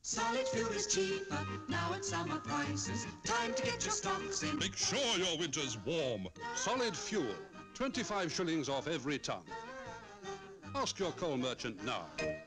Solid fuel is cheaper, now at summer prices. Time to get your stocks in. Make sure your winter's warm. Solid fuel, 25 shillings off every ton. Ask your coal merchant now.